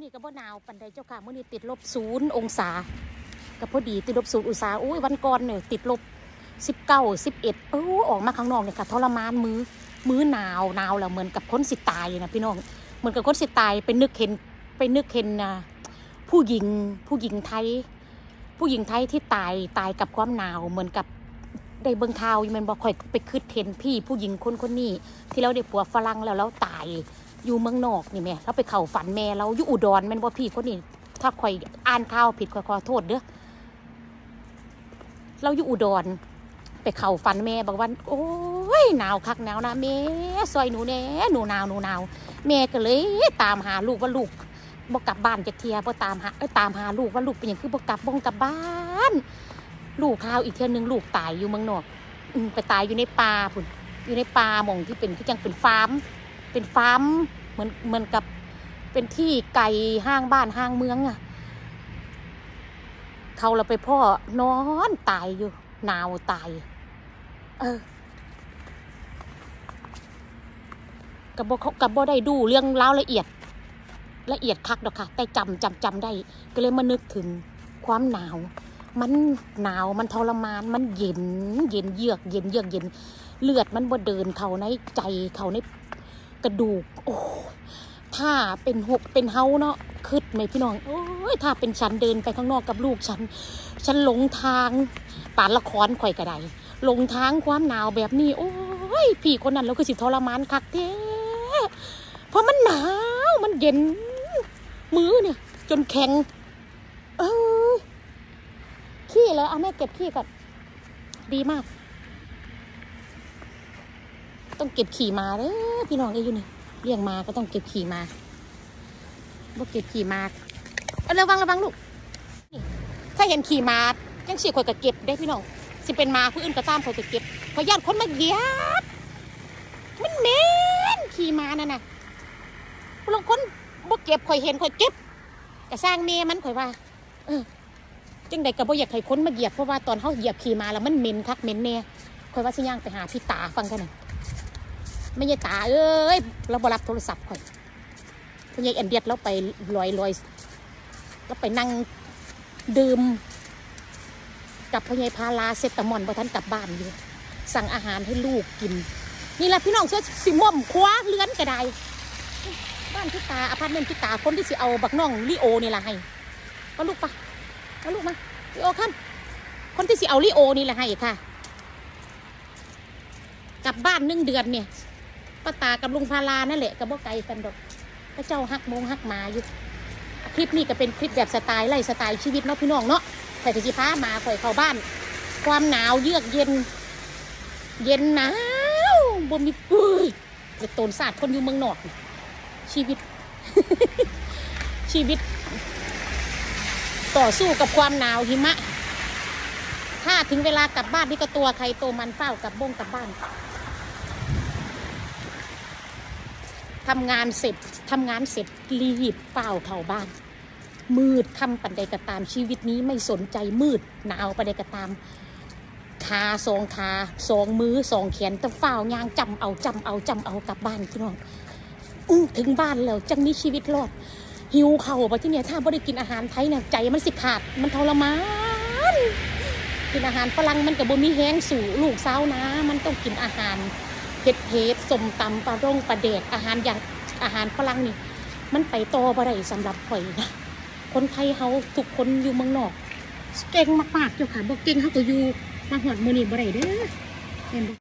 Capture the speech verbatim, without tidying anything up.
นี้ก็บ่หนาวปันใดเจ้าค่ะมื้อนี้ติดลบศูนย์องศาก็พอดีติดลบศูนย์องศาอุ้ยวันก่อนเนี่ยติดลบสิบเก้าสิบเอ็ดโอ้ออกมาข้างนอกเนี่ยค่ะทรมานมือมือหนาวหนาวแล้วเหมือนกับคนสิตายนะพี่น้องเหมือนกับคนสิตายไปนึกเห็นไปนึกเห็นนะผู้หญิงผู้หญิงไทยผู้หญิงไทยที่ตายตายกับความหนาวเหมือนกับได้เบิ่งข่าวมันบอกค่อยไปคืดเห็นพี่ผู้หญิงคนคนนี้ที่เราได้ผัวฝรั่งแล้วแล้วตายอยู่เมืองนอกนี่แม่เราไปเข่าฝันแม่เราอยู่อุดรแม่นบ่พี่คนนี้ถ้าค่อยอ่านข่าวผิดค่อยขอโทษเด้อเราอยู่อุดรไปเข่าฝันแม่บอกว่าโอ้ยหนาวคักหนาวนะแม่ซอยหนูแน่หนูหนาวหนูหนาวแม่ก็เลยตามหาลูกว่าลูกบ่กลับบ้านจะเทียบ่ตามหาเอ้ยตามหาลูกว่าลูกเป็นอย่างคือบ่กลับบ่กลับบ้านลูกข่าวอีกเทื่อนึงลูกตายอยู่เมืองนอกไปตายอยู่ในป่าพุ่นอยู่ในป่าหม่องที่เป็นคือจังเป็นฟาร์มเป็นฟาร์มเหมือนเหมือนกับเป็นที่ไก่ห้างบ้านห้างเมืองอะเขาเราไปพ่อนอนตายอยู่หนาวตายเออกับบ่กับบ่ได้ดูเรื่องราวละเอียดละเอียดคักดอกค่ะแต่จำจำจำได้ก็เลยมานึกถึงความหนาวมันหนาวมันทรมานมันเย็นเย็นเยือกเย็นเยือกเย็นเลือดมันบ่เดินเข้าในใจเข้าในกระดูกโอ้ถ้าเป็นหกเป็นเฮาเนาะคืดไหมพี่น้องโอ้ยถ้าเป็นฉันเดินไปข้างนอกกับลูกฉันฉันหลงทางป่านละครข่อยกระไดหลงทางความหนาวแบบนี้โอ้ยพี่คนนั้นเราคือสิทรมานคักแท้เพราะมันหนาวมันเย็นมือเนี่ยจนแข็งเออขี้เลยเอาแม่เก็บขี้ก่อนดีมากต้องเก็บขี่มาเด้อพี่น้องไอ้อยู่นี่เลี้ยงมาก็ต้องเก็บขี่มาบ่เก็บขี่มาเอาระวังระวังลูกนี่ถ้าเห็นขี่มาจังสิข่อยก็เก็บได้พี่น้องสิเป็นมาผู้อื่นก็ตามข่อยก็เก็บขอญาติคนมาเหยียบมันเหม็นขี่มานั่นน่ะบางคนบ่เก็บข่อยเห็นข่อยเก็บก็สร้างเมมันข่อยว่าเออจังใดก็บ่อยากให้คนมาเหยียบเพราะว่าตอนเฮาเหยียบขี่มาแล้วมันเหม็นคักเหม็นแน่ข่อยว่าสิย่างไปหาพี่ตาฟังกันน่ะไม่ใช่ตาเอ้ยเราบรับโทรศัพท์ข่อยพี่ใหญ่แอนเดียดเราไปลอยลอยเราไปนั่งดื่มกับพี่ใหญ่พาลาเซตามอนพอท่านกลับบ้านอยู่สั่งอาหารให้ลูกกินนี่แหละพี่น้องเสื้อสีม่วงคว้าเลื้อนกระไดบ้านพี่ตาอพาร์ตเมนต์พี่ตาคนที่สิเอาบักน้องลิโอนี่แหละให้ก็ลูกปะก็ลูกมาลิโอขั้นคนที่สิเอาลิโอนี่แหละให้ค่ะกลับบ้านหนึ่งเดือนเนี่ยป้าตากับลุงพาลานั่นแหละกับบ่ไกลกันดอกพระเจ้าฮักมงฮักมาอยู่คลิปนี้ก็เป็นคลิปแบบสไตล์ไล่สไตล์ชีวิตเนาะพี่น้องเนาะใส่กระชิพ้ามาข่อยเข้าบ้านความหนาวเยือกเย็นเย็นหนาวบ่มีปุ้ยจะโตนศาสตร์คนอยู่เมืองนอกชีวิต ชีวิตต่อสู้กับความหนาวหิมะถ้าถึงเวลากลับบ้านนี่ก็ตัวใครตัวมันเฝ้ากับบ้งกลับบ้านทำงานเสร็จทำงานเสร็จรีบเฝ้าเข้าบ้านมืดค่ำปันใดก็ตามชีวิตนี้ไม่สนใจมืดหนาวปันใดก็ตามขาสองขาสองมือสองแขนต้องเฝ้ายางจำเอาจำเอาจำเอากลับบ้านพี่น้องถึงบ้านแล้วจังนี้ชีวิตรอดหิวเข่าไปที่เนี่ยถ้าไม่ได้กินอาหารไทยเนี่ยใจมันสิขาดมันทรมานกินอาหารฝรั่งมันกับบ่มีแห้งสู่ลูกสาวนะมันต้องกินอาหารเผ็ดเผ็ดสมตำปลาร่งปลาเด็ดอาหารอย่างอาหารฝรั่งนี่มันไปต่อบ่ได้สำหรับข่อยนะคนไทยเขาทุกคนอยู่เมืองนอกเก่งมากๆเจ้าค่ะบ่เก่งเขาก็อยู่มาหอดมือนี่บ่ได้เด้อ